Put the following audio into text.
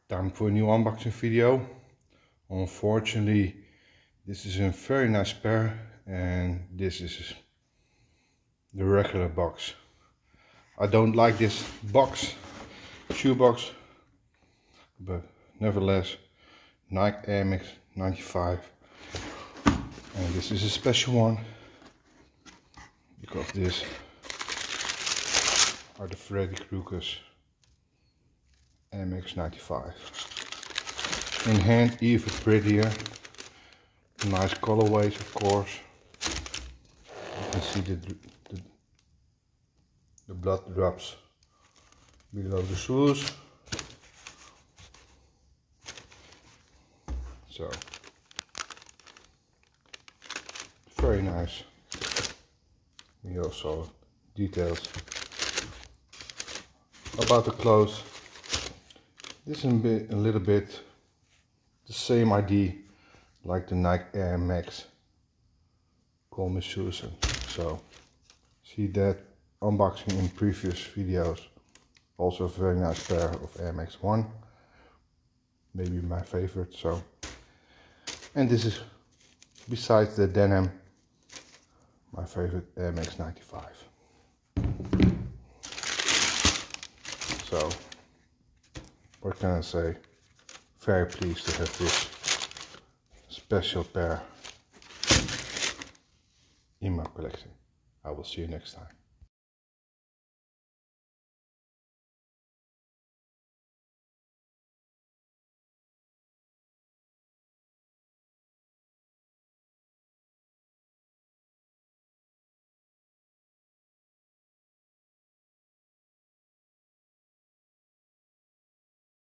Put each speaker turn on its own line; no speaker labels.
Time for a new unboxing video. Unfortunately, this is a very nice pair and this is the regular box. I don't like this box, shoe box, but nevertheless Nike Air Max 95, and this is a special one because these are the Freddy Krueger's Air Max 95. In hand, even prettier. Nice colorways, of course. You can see the blood drops below the shoes. So very nice. We also details about the clothes. This is a little bit the same idea like the Nike Air Max Coleman shoes. So see that unboxing in previous videos. Also a very nice pair of Air Max 1. Maybe my favorite. So, and this is, besides the denim, my favorite Air Max 95. So what can I say? Very pleased to have this special pair in my collection. I will see you next time.